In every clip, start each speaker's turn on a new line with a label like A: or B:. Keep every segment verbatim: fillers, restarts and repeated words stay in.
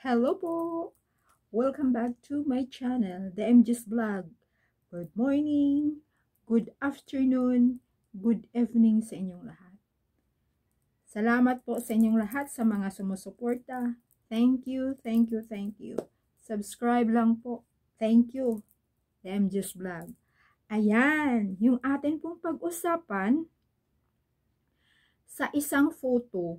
A: Hello po! Welcome back to my channel, The M G's Vlog. Good morning, good afternoon, good evening sa inyong lahat. Salamat po sa inyong lahat sa mga sumusuporta. Thank you, thank you, thank you. Subscribe lang po. Thank you, The M G's Vlog. Ayan, yung atin pong pag-usapan sa isang photo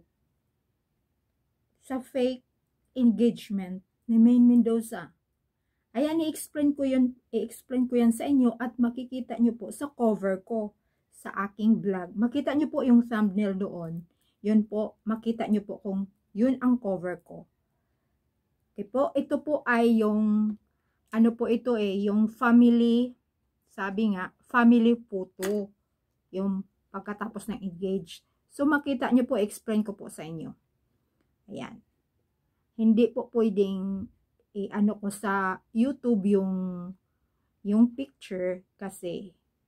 A: sa fake engagement ni Maine Mendoza. Ayan, i-explain ko yun, i-explain ko yan sa inyo at makikita nyo po sa cover ko sa aking vlog. Makita nyo po yung thumbnail doon. Yun po, makita nyo po kung yun ang cover ko. Okay po, ito po ay yung, ano po ito eh, yung family, sabi nga, family photo. Yung pagkatapos ng engaged. So, makita nyo po, explain ko po sa inyo. Ayan. Hindi po pwedeng i-ano ko sa YouTube yung yung picture kasi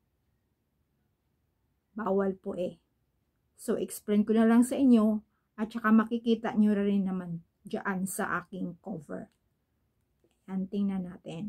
A: bawal po eh. So, explain ko na lang sa inyo at saka makikita nyo rin naman dyan sa aking cover. Ayan, tingnan natin.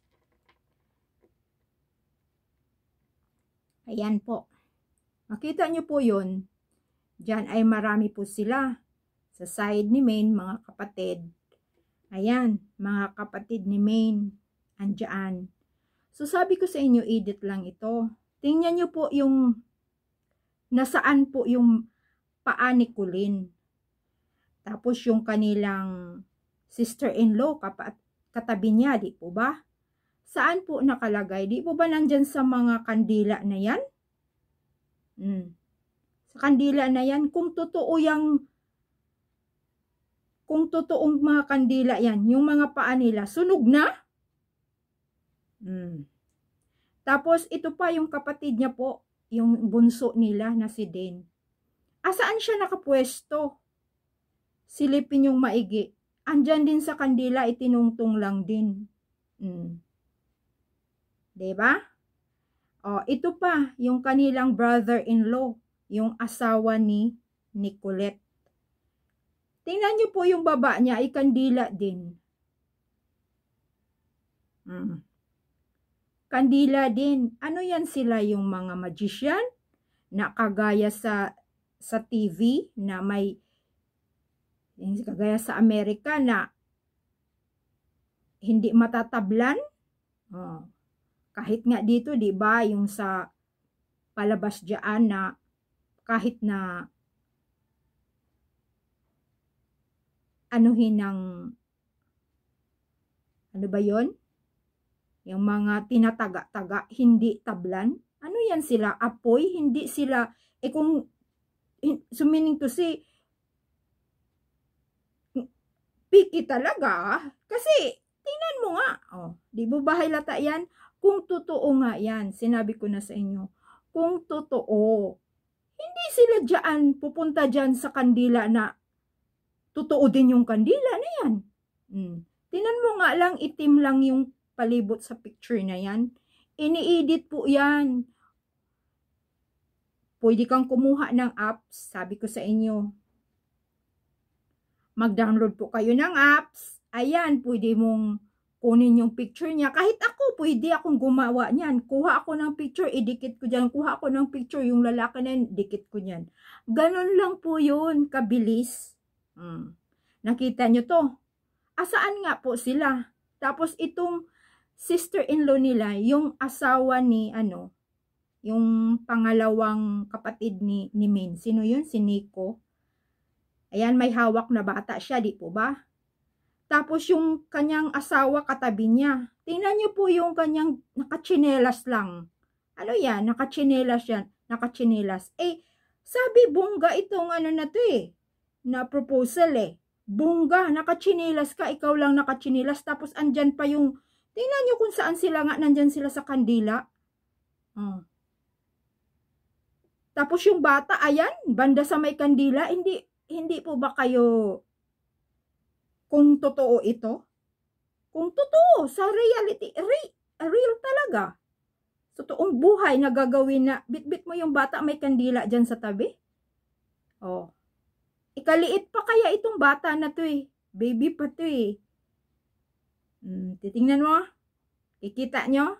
A: Ayan po. Makita nyo po yun. Dyan ay marami po sila. Sa side ni Maine, mga kapatid. Ayan, mga kapatid ni Maine. Andyan. So, sabi ko sa inyo, edit lang ito. Tingnan nyo po yung, nasaan po yung paa ni Colleen. Tapos yung kanilang sister-in-law, katabi niya, di po ba? Saan po nakalagay? Di po ba nandyan sa mga kandila na yan? Hmm. Sa kandila na yan, kung totoo yung Kung totoong mga kandila yan, yung mga paa nila, sunog na? Hmm. Tapos, ito pa yung kapatid niya po, yung bunso nila na si Dane. Asaan siya nakapwesto? Silipin yung maigi. Andyan din sa kandila, itinungtong lang din. Hmm. Diba? O, ito pa, yung kanilang brother-in-law, yung asawa ni Nicolette. Tingnan nyo po yung baba niya, ay kandila din. Hmm. Kandila din. Ano yan sila, yung mga magician? Na kagaya sa, sa T V, na may, kagaya sa Amerika, na hindi matatablan. Oh. Kahit nga dito, di ba, yung sa palabas dyan na kahit na anuhin ng, ano ba yon? Yung mga tinataga-taga, hindi tablan. Ano yan sila? Apoy? Hindi sila, eh kung, sumining to si, piki talaga. Kasi, tingnan mo nga. Oh, di ba bahay lata yan? Kung totoo nga yan, sinabi ko na sa inyo, kung totoo, hindi sila dyan, pupunta dyan sa kandila na, totoo din yung kandila na yan. Hmm. Tinan mo nga lang, itim lang yung palibot sa picture na yan. Ini-edit po yan. Pwede kang kumuha ng apps. Sabi ko sa inyo. Mag-download po kayo ng apps. Ayan, pwede mong kunin yung picture niya. Kahit ako, pwede akong gumawa niyan. Kuha ako ng picture, idikit ko dyan. Kuha ako ng picture, yung lalaki na yun, dikit ko dyan. Ganon lang po yun, kabilis. Hmm. Nakita nyo to? Asaan nga po sila? Tapos itong sister-in-law nila, yung asawa ni ano, yung pangalawang kapatid ni, ni Maine. Sino yun? Si Nico. Ayan, may hawak na bata siya, di po ba? Tapos yung kanyang asawa katabi niya. Tingnan nyo po yung kanyang nakachinelas lang. Ano yan? Nakachinelas yan. Nakachinelas. Eh, sabi bongga itong ano na to eh. Na proposal eh. Bongga, nakachinelas ka, ikaw lang nakachinelas. Tapos andyan pa yung, tingnan nyo kung saan sila nga, nandyan sila sa kandila. Hmm. Tapos yung bata, ayan, banda sa may kandila, hindi, hindi po ba kayo, kung totoo ito? Kung totoo, sa reality, re, real talaga. Totoong buhay na gagawin na, bit-bit mo yung bata, may kandila dyan sa tabi. Oh. Ikaliit pa kaya itong bata na to eh. Baby pa to eh. Hmm, titingnan mo. Kikita nyo?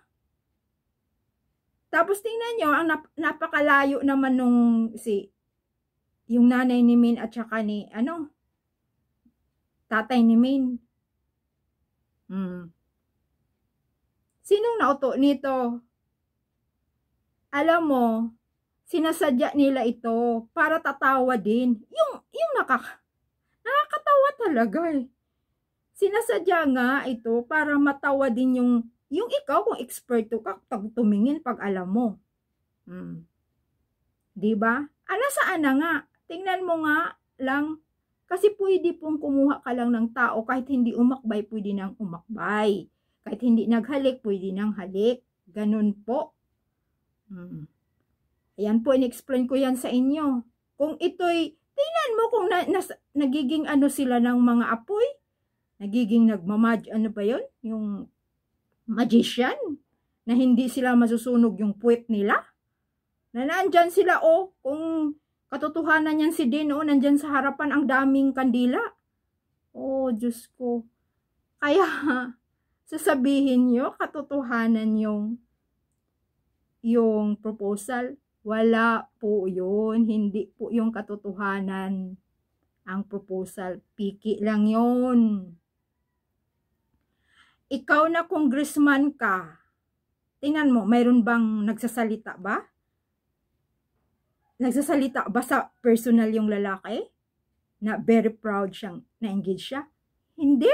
A: Tapos tingnan nyo, ang nap napakalayo naman nung si, yung nanay ni Min at saka ni, ano, tatay ni Min. Hmm. Sinong nauto nito? Alam mo, sinasadya nila ito para tatawa din. Yung, yung nakaka, nakakatawa talaga eh. Sinasadya nga ito para matawa din yung, yung ikaw kung eksperto ka, pag tumingin pag alam mo. Hmm. Diba? Ano saan na nga? Tingnan mo nga lang. Kasi pwede pong kumuha ka lang ng tao kahit hindi umakbay, pwede nang umakbay. Kahit hindi naghalik, pwede nang halik. Ganun po. Hmm. Ayan po, in-explain ko yan sa inyo. Kung ito'y, tingnan mo kung na, nas, nagiging ano sila ng mga apoy. Nagiging nagmamag, ano ba yun? Yung magician. Na hindi sila masusunog yung puwet nila. Na nandyan sila, oh, kung katotohanan yan si Din, oh, nandyan sa harapan ang daming kandila. Oh, Diyos ko. Kaya, sasabihin nyo, katotohanan yung, yung proposal. Wala po yun. Hindi po yung katotohanan ang proposal. Piki lang yun. Ikaw na congressman ka. Tingnan mo, mayroon bang nagsasalita ba? Nagsasalita ba sa personal yung lalaki? Na very proud siyang na-engage siya? Hindi.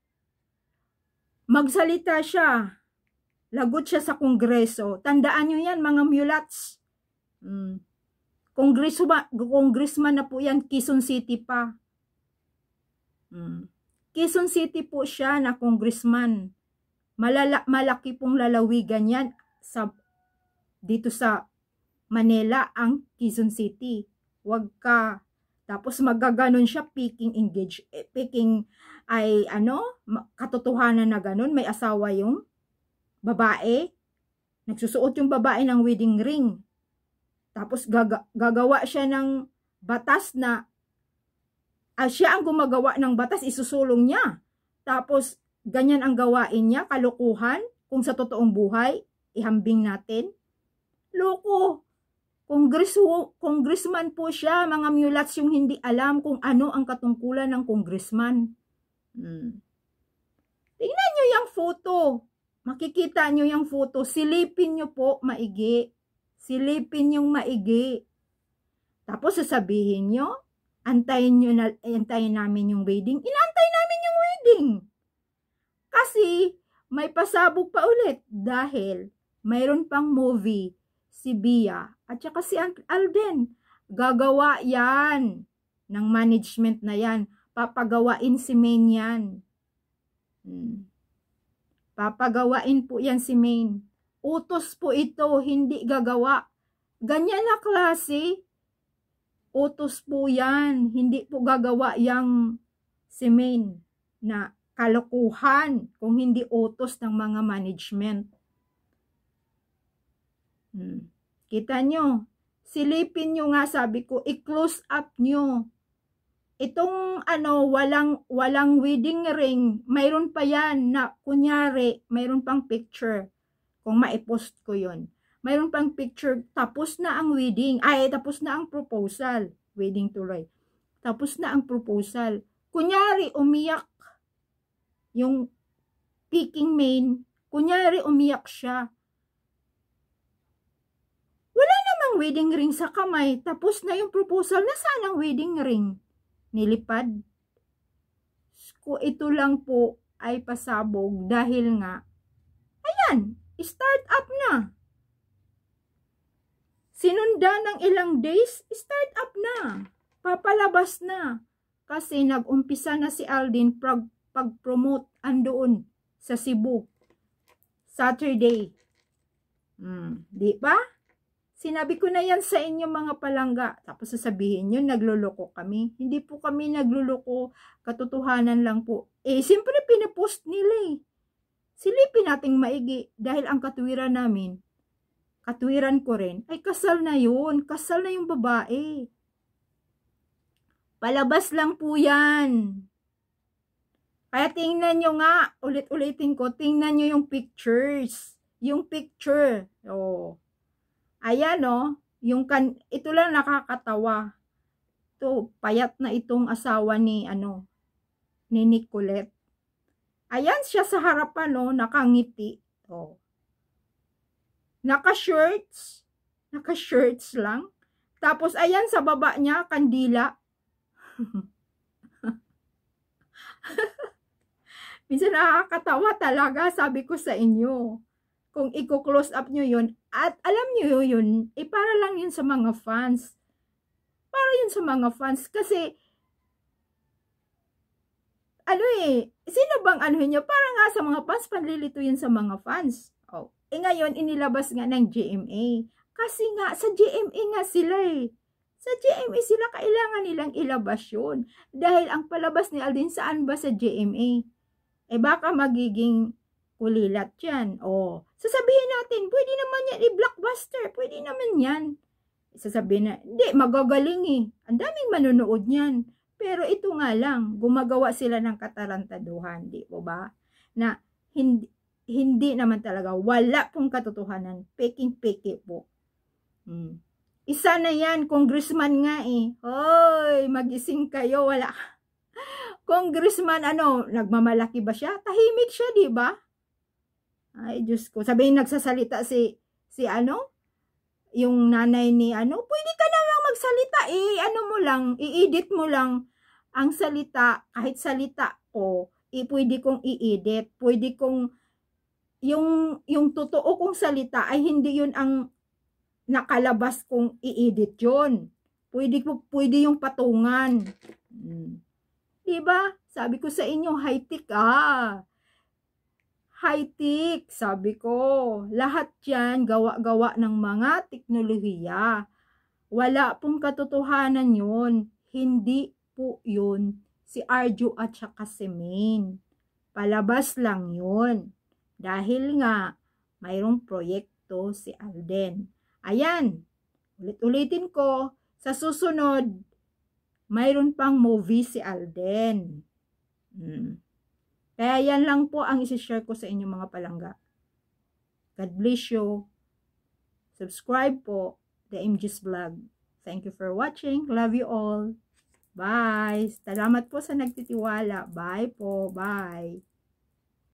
A: Magsalita siya. Lagot siya sa kongreso. Tandaan nyo yan, mga mulats. Hmm. Congressman, congressman na po yan, Quezon City pa. Hmm. Quezon City po siya na congressman. Malala, malaki pong lalawigan yan sa, dito sa Manila, ang Quezon City. Wag ka. Tapos magaganon siya, picking engage, eh, picking ay ano, katotohanan na ganon, may asawa yung babae. Nagsusuot yung babae ng wedding ring. Tapos gaga, gagawa siya ng batas na ah, siya ang gumagawa ng batas, isusulong niya. Tapos ganyan ang gawain niya, kalukuhan. Kung sa totoong buhay, ihambing natin. Loko. Kongreso, congressman po siya, mga mulats yung hindi alam kung ano ang katungkulan ng congressman. Hmm. Tingnan nyo yung photo. Makikita nyo yung photo. Silipin nyo po maigi. Silipin yung maigi. Tapos sasabihin nyo, antayin nyo na, antayin namin yung wedding. Inantay namin yung wedding. Kasi may pasabog pa ulit dahil mayroon pang movie si Bia at saka si Alden. Gagawa yan ng management na yan. Papagawain si Main yan. Hmm. Papagawain po yan si Main. Utos po ito, hindi gagawa. Ganyan na klase. Utos po yan. Hindi po gagawa yang si Main na kalokohan kung hindi utos ng mga management. Hmm. Kita nyo, silipin nyo nga, sabi ko, i-close up nyo. Itong ano, walang, walang wedding ring, mayroon pa yan na, kunyari, mayroon pang picture. Kung maipost ko yon, mayroon pang picture, tapos na ang wedding, ay, tapos na ang proposal. Wedding tuloy. Tapos na ang proposal. Kunyari, umiyak yung picking main, kunyari, umiyak siya. Wala namang wedding ring sa kamay. Tapos na yung proposal. Nasaan ang wedding ring? Nilipad. Kung ito lang po ay pasabog dahil nga, ayan, start up na. Sinunda ng ilang days, start up na. Papalabas na. Kasi nag-umpisa na si Alden pag-promote andoon sa Cebu. Saturday. Hmm, di ba? Sinabi ko na yan sa inyo mga palangga. Tapos sasabihin nyo, nagluloko kami. Hindi po kami nagluloko. Katotohanan lang po. Eh, siyempre pinapost nila eh. Silipin nating maigi. Dahil ang katwiran namin, katwiran ko rin, ay kasal na yun. Kasal na yung babae. Palabas lang po yan. Kaya tingnan nyo nga, ulit-ulitin ko, tingnan nyo yung pictures. Yung picture. Oh. Ayan, oh. Yung kan, ito lang nakakatawa. Ito, payat na itong asawa ni, ano, ni Nicolette. Ayan siya sa harapan, oh, nakangiti. Oh. Naka-shirts. Naka-shirts lang. Tapos, ayan sa baba niya, kandila. Minsan nakakatawa talaga, sabi ko sa inyo. Kung i-close up nyo yun, at alam nyo yun, eh para lang yun sa mga fans. Para yun sa mga fans. Kasi, ano eh, sino bang ano nyo? Para nga sa mga fans, panlilito yun sa mga fans. Oh. Eh ngayon, inilabas nga ng G M A. Kasi nga, sa G M A nga sila eh. Sa G M A sila, kailangan nilang ilabas yun. Dahil ang palabas ni Alden, saan ba sa G M A? Eh baka magiging kulilat yan. O, sasabihin natin, pwede naman yan i-blockbuster. Pwede naman yan. Sasabihin na, hindi, magagaling eh. Ang daming manonood yan. Pero ito nga lang, gumagawa sila ng katarantaduhan. Di po ba? Na hindi, hindi naman talaga, wala pong katotohanan. Peking-peke po. Hmm. Isa na yan, congressman nga eh. Hoy, magising kayo, wala. Congressman, ano, nagmamalaki ba siya? Tahimik siya, di ba? Ay, Diyos ko. Sabihin, nagsasalita si, si ano? Yung nanay ni, ano? Pwede ka naman magsalita, eh. Ano mo lang, i-edit mo lang ang salita, kahit salita ko, eh, pwede kong i-edit. Pwede kong, yung, yung totoo kong salita, ay hindi yun ang nakalabas kong i-edit yun. Pwede, pwede yung patungan. Hmm. Diba? Sabi ko sa inyo, high-tech ah. High-tech, sabi ko. Lahat yan, gawa-gawa ng mga teknolohiya. Wala pong katotohanan yun. Hindi po yun si Arjo at saka si Maine. Palabas lang yun. Dahil nga, mayroong proyekto si Alden. Ayan, ulit-ulitin ko, sa susunod, mayroon pang movie si Alden. Hmm. Kaya yan lang po ang isi-share ko sa inyong mga palangga. God bless you. Subscribe po, The M G's Vlog. Thank you for watching. Love you all. Bye. Salamat po sa nagtitiwala. Bye po. Bye.